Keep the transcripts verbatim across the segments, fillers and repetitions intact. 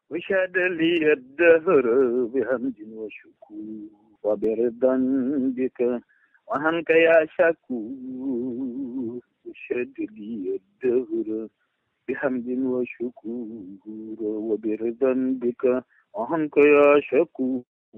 وشاد لي الدهر بحمد وشكور وبرضا بك وعنك يا شكور وشاد لي الدهر بحمد وشكور وبرضا بك وعنك يا شكور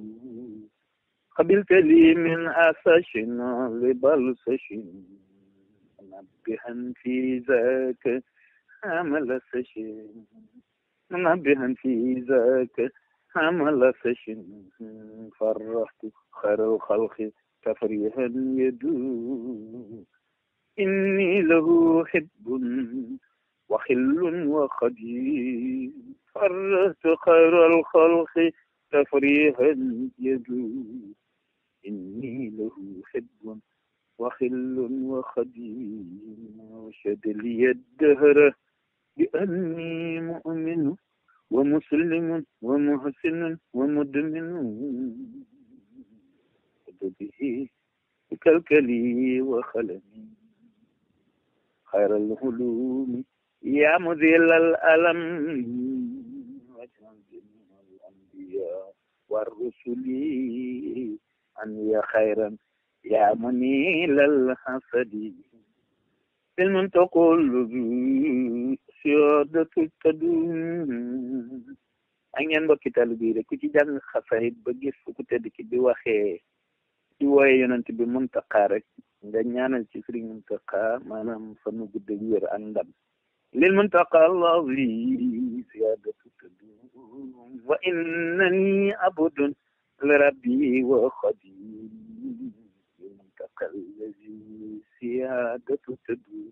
قبلت لي من أساشنا لبلسشن منبها في ذاك عمل سشن منبها في ذاك عمل سشن فرحت خير الخلق تفريحا يدوم إني له حب وخل وخدير فرحت خير الخلق تفريحا يدوم إني له حب وخل وخديم وشد لي الدهر بأني مؤمن ومسلم ومحسن ومدمن به بكلكلي وخلمي خير الهلوم يا مذل الألم واجعل جميع الأنبياء والرسل أن يا خيرا يا منيل الحسد علم تقول بي سيادة التدوم ak ñeen mbokki taalibe yi ku ci jàng xasaayid ba gis fu ku tedd ki di waxee ci wooye yonent bi Muntaqa rek nga ñaanal ci Sëriñ Muntaqa maanaam fa nu gudd ak wér ak ndam lil Muntaqa allazi siyadatu tadum wa innani abdun li rabbi wa xadim lil Muntaqa allazi siyadatu tadum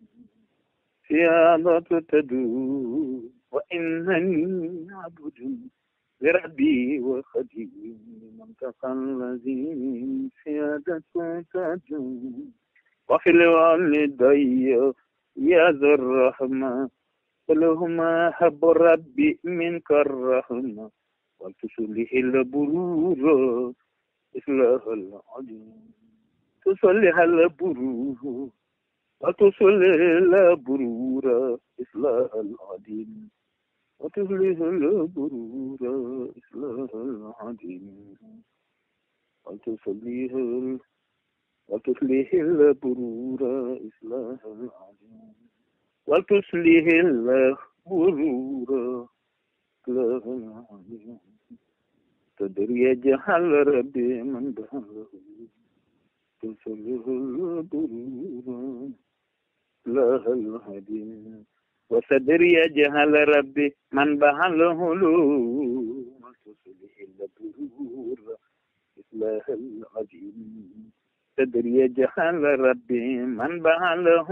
siyadatu tadum وإنني عبد لربي وخديم منطقى الذي سيادته تدوم وفي الوالدي يا ذا الرحمة فلهما حب ربي منك الرحمة وتصلح البرور إصلاح العليم تصلح البرور وتصلح البرور إصلاح العليم وتصلح البرور إصلاح العديم وتصلح وتصلح البرور إصلاح العديم وتصلح البرور إصلاح العديم تدري جهل ربي من بهله تصلح البرور إصلاح العديم وصدري جهل ربي من بهله وتصلح البرور إصلاح العديم صدري جهل ربي من بهله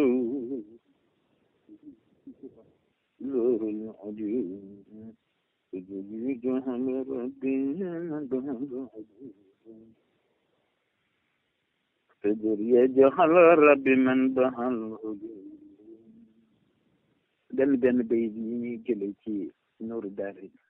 إصلاح العديم صدري جهل ربي من بهله صدري جهل ربي من بهله benn benn bay yi ñuy jëlee ci Nuuru Daarayni